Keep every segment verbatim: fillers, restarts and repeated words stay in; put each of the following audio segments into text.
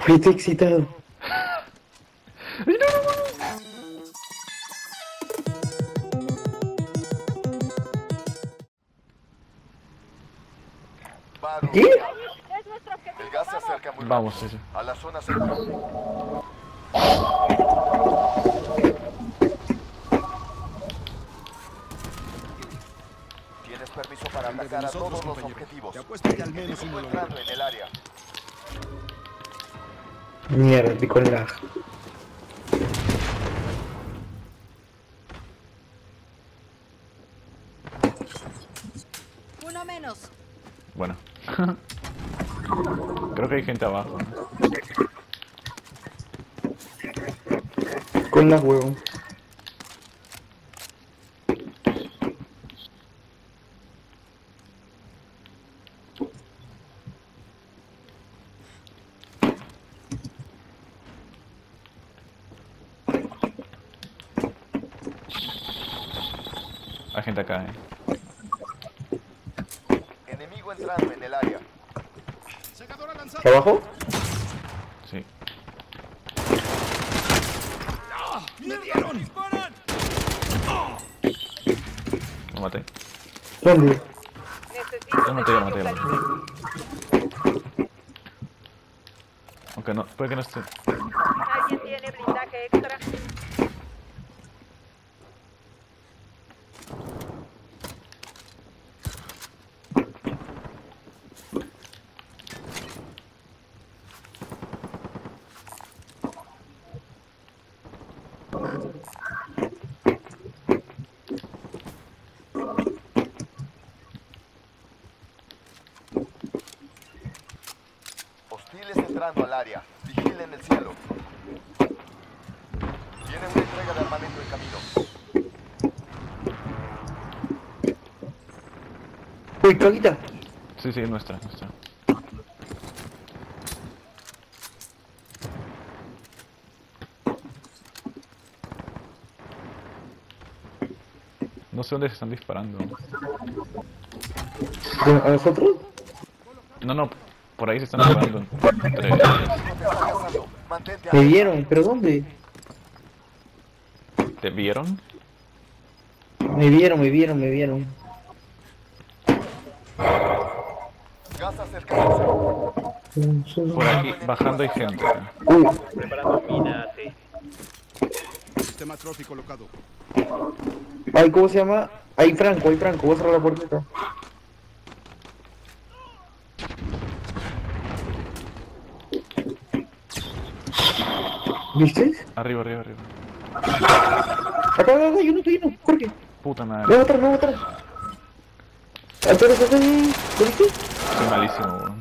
Estoy excitado. ¡Ay, no, no, no! ¿Qué? El gas se acerca muy Vamos, rápido. sí, sí. A la zona segura. Tienes permiso para Depende de atacar a nosotros, todos los compañero. objetivos. Te apuesto que al menos Enemigo uno lo entrando en el área. Mierda, estoy con lag. Uno menos. Bueno. Creo que hay gente abajo, ¿no? Con lag, huevón. Hay gente acá, eh. Enemigo entrando en el área. Secadora lanzada. ¿Abajo? Sí. ¡Me dieron! ¡Disparan! Lo maté. ¿Dónde? Lo maté, lo maté, lo maté. Aunque no, puede que no esté. ¿Alguien tiene blindaje extra? Hostiles entrando al área. Vigilen el cielo. Tiene una entrega de armamento en camino. Uy, caguita. Sí, sí, nuestra, nuestra. No sé dónde se están disparando. ¿A nosotros? No, no, por ahí se están disparando. Entre... El enemigo te está cazando. Mantente Me alerta. vieron, ¿pero dónde? ¿Te vieron? Me vieron, me vieron, me vieron. Gas acercándose. Por aquí, bajando hay gente. Uy, Preparando mina, sí. Sistema trophy colocado. ay, ¿cómo se llama? Hay Franco, hay Franco, voy a cerrar la puerta. ¿Viste? Arriba, arriba, arriba. Acá, acá, acá, yo no estoy, no, Jorge. Puta Me voy a madre. matar, me voy a matar. Atrás, atrás, ¿lo viste? Soy malísimo, weón.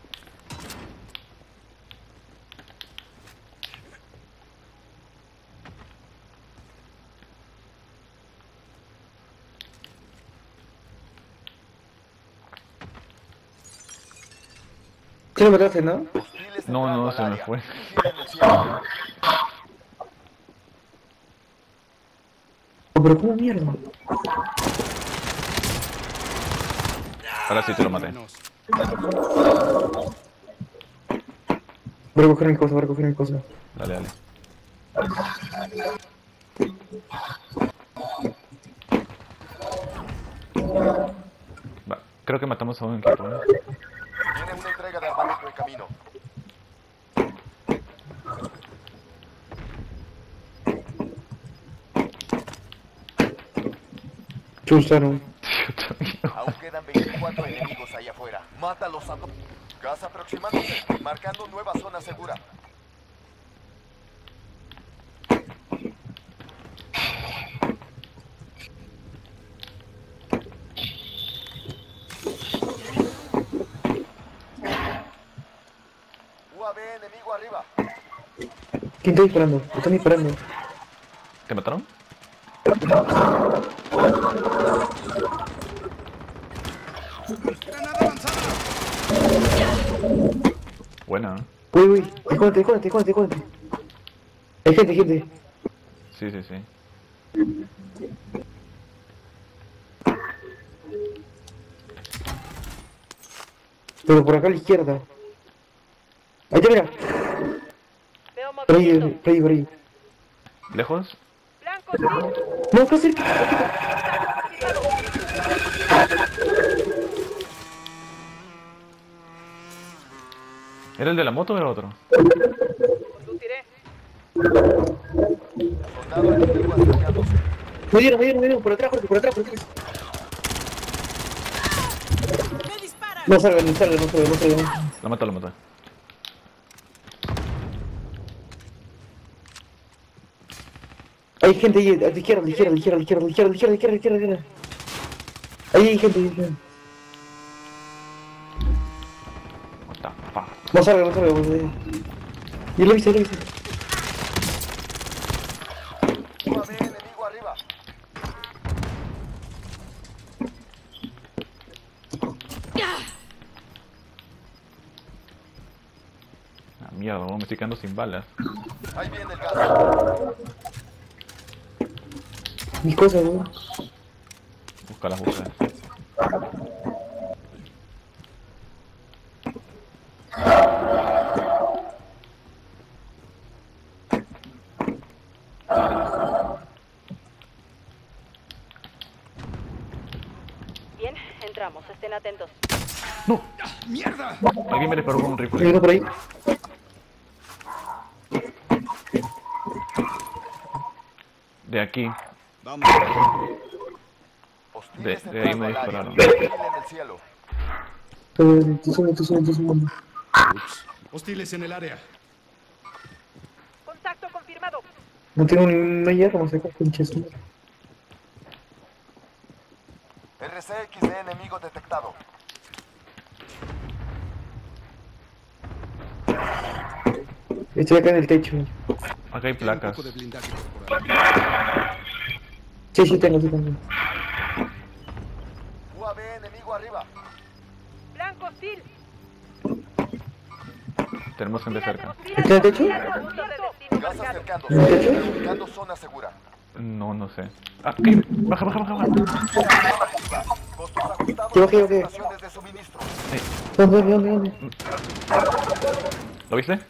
Sí lo mataste, ¿no? Hostiles No, entrando no, al se me área. fue. Vigilen el cielo. Oh, pero ¿cómo mierda? Ahora sí te lo maté. Menos. Voy a coger mis cosas, voy a coger mis cosas. Dale, dale. Va, creo que matamos a un equipo, ¿eh? Tiene una entrega de armamento en camino. Chustaron. Dios mío. Aún quedan veinticuatro enemigos ahí afuera. Mátalos a todos. Gas aproximándose. Marcando nueva zona segura. U A V enemigo arriba. ¿Quién está disparando? Están disparando. ¿Te mataron? ¡Granada lanzada! Buena, ¿eh? Uy, uy, escóndete, escóndete, escóndete, escóndete. Hay gente, hay gente. Sí, sí, sí. Pero por acá a la izquierda. Ahí te mira. Por ahí, movimiento. por ahí, por ahí. ¿Lejos? Blanco, sí. No, acá cerca. ¿Era el de la moto o era otro? Conduciré. Soldado enemigo acercándose. Me dieron, me dieron, me dieron. Por atrás, Jorge, por atrás, por atrás. No salgan, no salgan, no salgan, no salgan. Lo mató, lo mató. Hay gente ahí, a la izquierda, a la izquierda, a la izquierda, a la izquierda, a la izquierda, a la izquierda, a la izquierda, a la izquierda, a la izquierda. Ahí hay gente, ahí hay gente. What the fuck. No salgan, no salgan, no salgan. Yo lo hice, lo hice. U A V enemigo arriba. Ah, mierda, no, me estoy quedando sin balas. Ahí viene el gas. Mis cosas, weón. Búscalas, búscalas. Bien, entramos. Estén atentos. ¡No! ¡Mierda! Alguien me disparó con un Hay rifle. uno por ahí. De aquí. Vamos. Hostiles De- de ahí me entrando al área. dispararon. Hostil en el cielo. Eh, tú solo, tú solo, tú solo. Ups. Hostiles en el área. Contacto confirmado. No tengo ni una hierro, no sé qué pinches. R C X D enemigo detectado. Estoy acá en el techo. Acá hay Tiene un placas. poco de blindaje corporal. Sí, sí tengo, sí tengo. U A V enemigo arriba. Blanco, hostil. Tenemos gente cerca. ¿Está en el techo? Gas acercándose. ¿En el techo? Buscando zona segura. No, no sé. Ah, ¿qué? Baja, baja, baja, baja. Costos ajustados ¿Qué, qué, en las qué? estaciones de suministro. ¿Dónde, dónde, dónde? ¿Lo viste?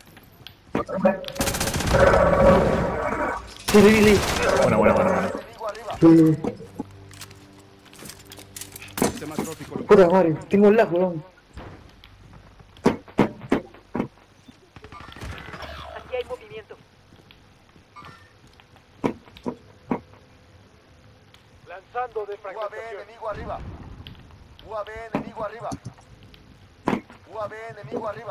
Sí, sí, sí. Bueno, bueno, bueno, bueno. Enemigo arriba. Sí, sí. Sistema trófico local. Puta madre, tengo lag, weón. Aquí hay movimiento. Lanzando de U A V enemigo arriba. U A V enemigo arriba. U A V enemigo arriba.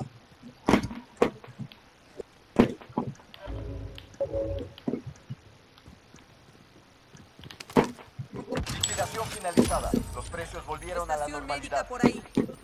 Liquidación finalizada. Los precios volvieron a la Estación médica normalidad. por ahí.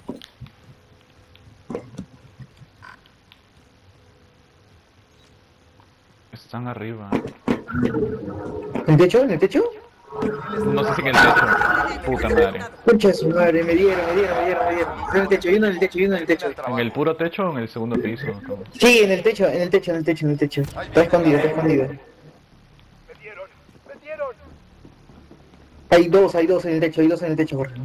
Están arriba. ¿En el techo? ¿En el techo? No sé si en el techo. Puta madre. Concha de su madre, me dieron, me dieron, me dieron, me dieron. En el techo, hay uno en el techo, hay uno en el techo. ¿En el puro techo o en el segundo piso? Sí, en el techo, en el techo, en el techo, en el techo. Está escondido, está escondido. Hay dos, hay dos en el techo, hay dos en el techo, Jorge.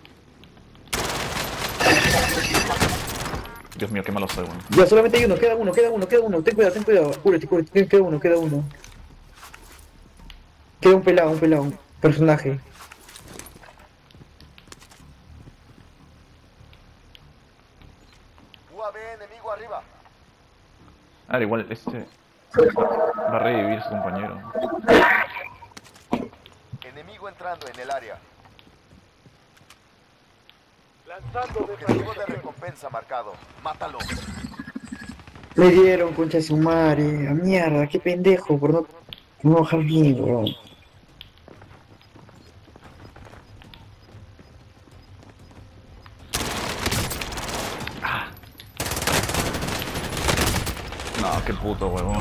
Dios mío, qué malo soy, weón. Ya, solamente hay uno, queda uno, queda uno, queda uno. Ten cuidado, ten cuidado. Cúrate, cúrate, queda uno, queda uno. Queda un pelado, un pelado, un personaje. U A V enemigo arriba. Ah, igual, este... Va a revivir su compañero. Enemigo entrando en el área. Lanzando Objetivo de recompensa marcado. Mátalo. Me dieron, concha de su madre. A mierda, qué pendejo, por no, por no bajar bien, weón. No, qué puto, huevón.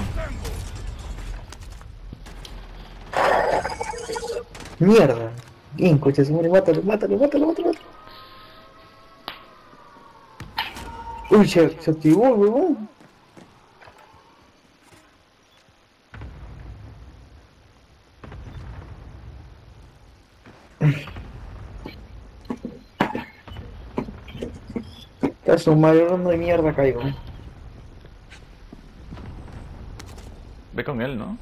Mierda. Bien, concha de su madre, mátalo, mátalo, mátalo, mátalo, mátalo. Uy, se, se activó, weón. A su madre, no de mierda caigo. Ve con él, ¿no?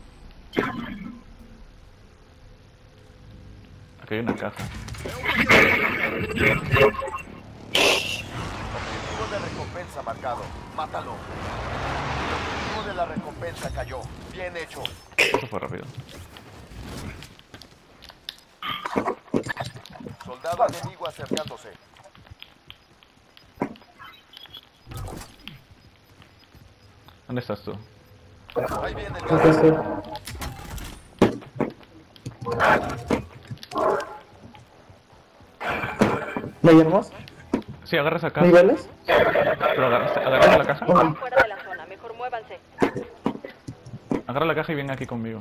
Aquí hay una caja. Objetivo de recompensa marcado. Mátalo. El objetivo de la recompensa cayó. Bien hecho. Eso fue rápido. Soldado enemigo acercándose. ¿Dónde estás tú? Ahí viene el Acá gas. estoy. ¿No hay armas? Sí, agarra esa ¿No caja. hay balas? Pero agarra, agarra la caja. Oh, Fuera de la zona, mejor muévanse. Agarra la caja y ven aquí conmigo.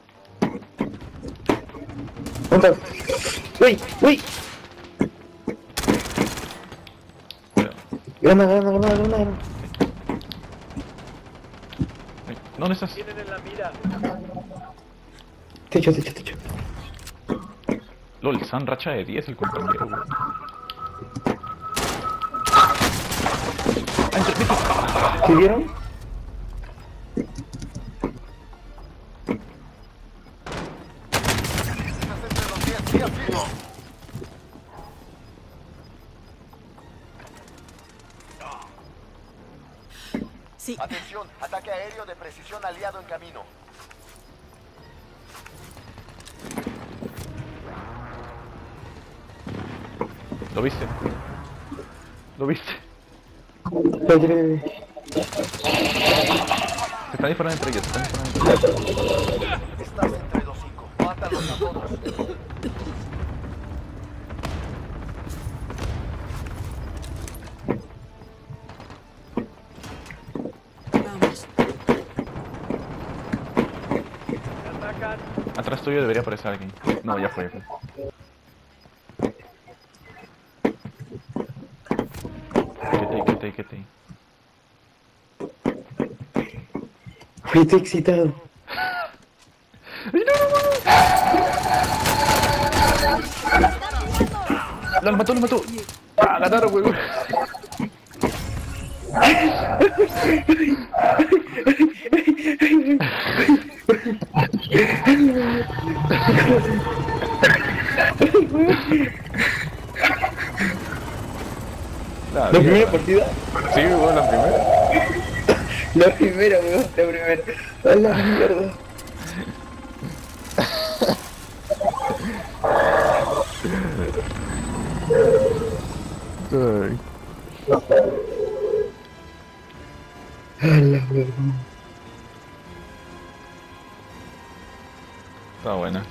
¿dónde estás? ¡Uy! ¡Uy! Cuidado. Granada, granada, granada, granada. Ay, ¿dónde estás? Tienen en la mira. Techo, techo, techo. LOL, San racha de diez el compañero, güey. Ah, entre- vete. ¿Sí vieron? Estás entre los diez. Sí, afirmo. Sí. Atención, ataque aéreo de precisión aliado en camino. ¿Lo viste? ¿Lo viste? Ya, ya, ya, ya. Se están disparando entre ellos, se están disparando entre ellos. Estás entre los cinco. Mátalos a todos. Vamos. Atacan. Atrás tuyo debería aparecer alguien. No, ya fue, ya fue. Quédate ahí, quédate ahí, quédate ahí. Fuiste excitado. ¡Lo mató, lo mató! ¡Ah, ganaron, güey! La ¿La primera mierda. partida? Sí, bueno, la primera. La primera, weón, la primera. A la mierda. Ay. A la mierda. Está buena.